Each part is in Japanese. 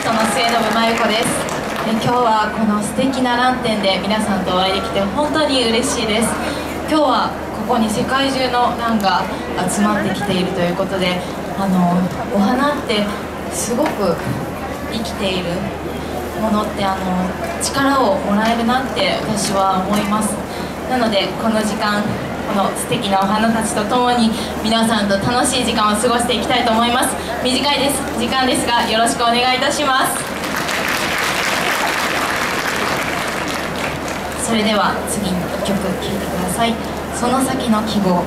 ストの末延真由子です。今日はこの素敵なランテンで皆さんとお会いできて本当に嬉しいです。今日はここに世界中のランが集まってきているということで、お花ってすごく生きているものって力をもらえるなって私は思います。なのでこの時間、この素敵なお花たちとともに皆さんと楽しい時間を過ごしていきたいと思います。短い時間ですがよろしくお願いいたします。それでは次に1曲聴いてください。その先の希望。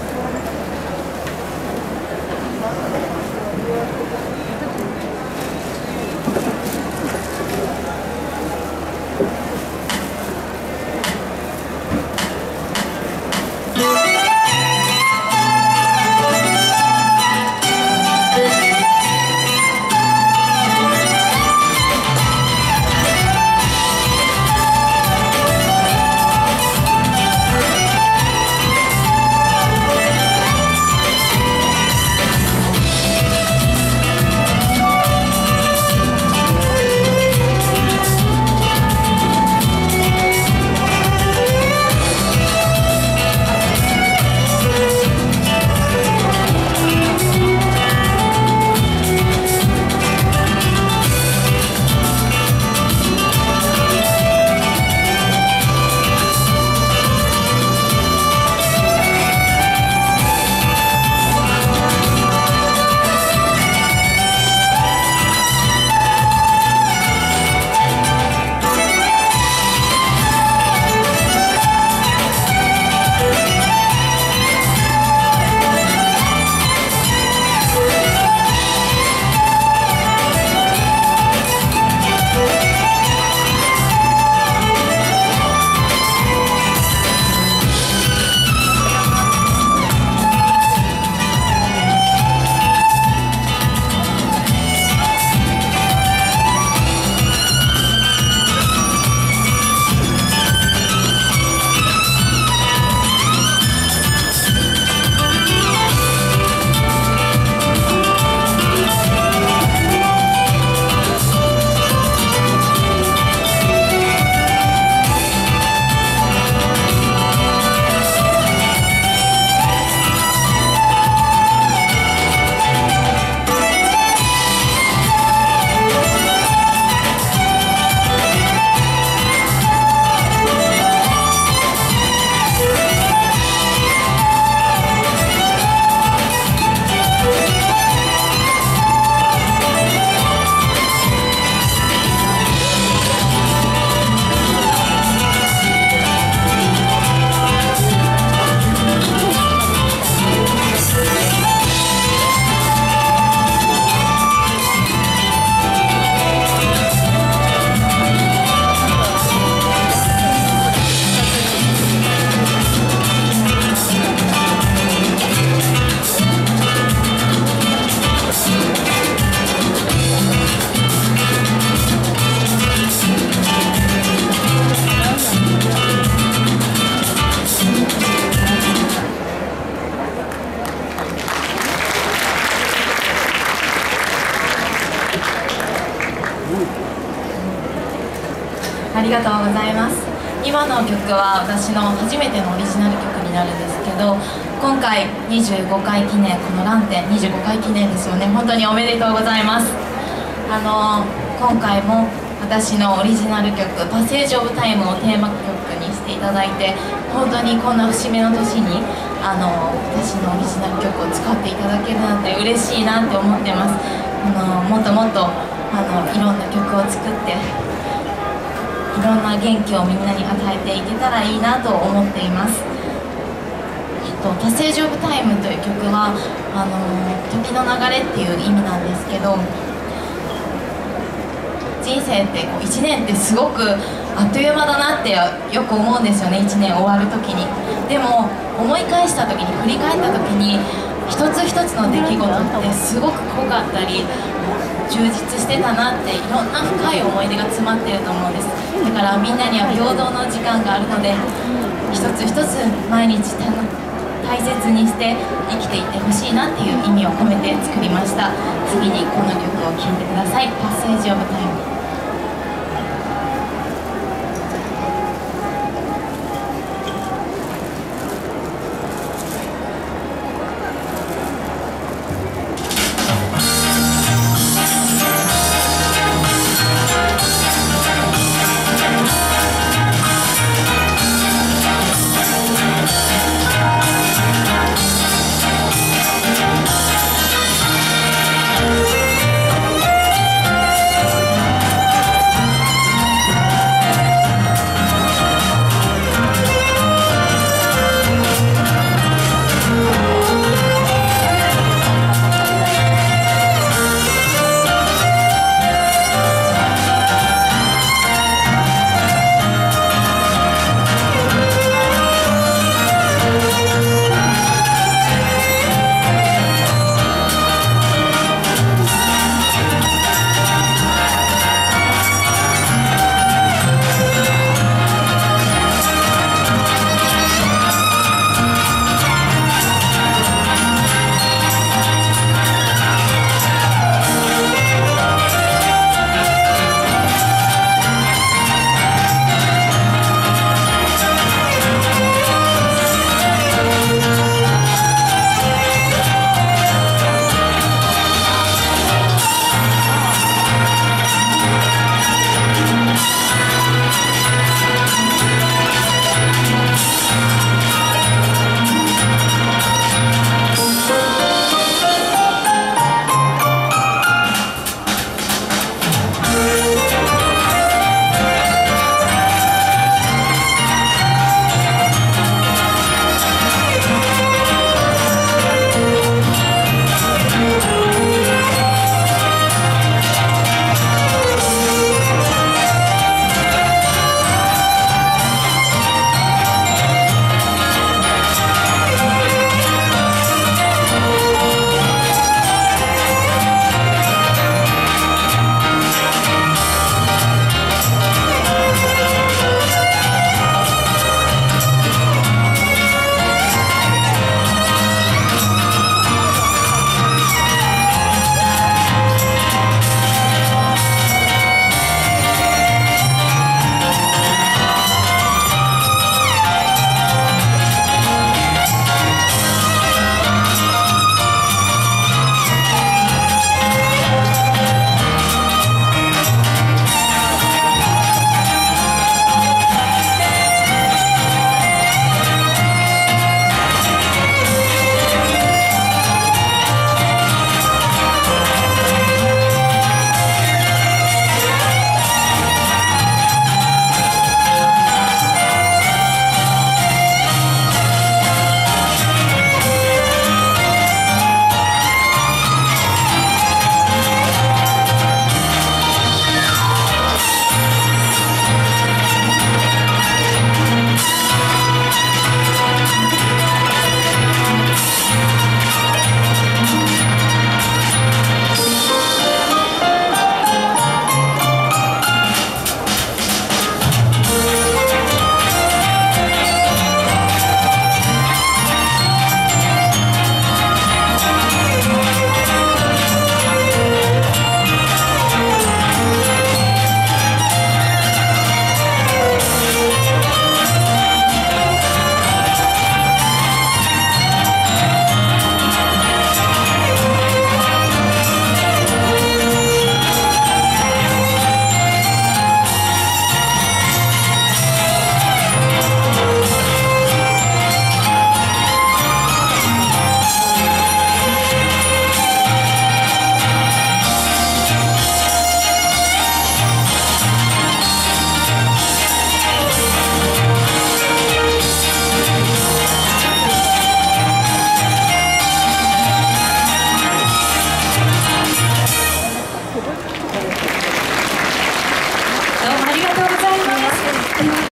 ありがとうございます。今の曲は私の初めてのオリジナル曲になるんですけど、今回25回記念、このランテン25回記念ですよね。本当におめでとうございます。今回も私のオリジナル曲「パセージ・オブ・タイム」をテーマ曲にしていただいて、本当にこんな節目の年に私のオリジナル曲を使っていただけるなんて嬉しいなって思ってます。もっともっといろんな曲を作っていろんな元気をみんなに与えていけたらいいなと思っています。パセージ・オブ・タイムという曲は時の流れっていう意味なんですけど、人生って1年ってすごくあっという間だなってよく思うんですよね。1年終わる時に。でも思い返した時に、振り返った時に一つ一つの出来事ってすごく濃かったり充実してたなって、いろんな深い思い出が詰まってると思うんです。だからみんなには平等の時間があるので、一つ一つ毎日大大切にして生きていってほしいなっていう意味を込めて作りました。次にこの曲を聴いてください。パッセージオブタイム。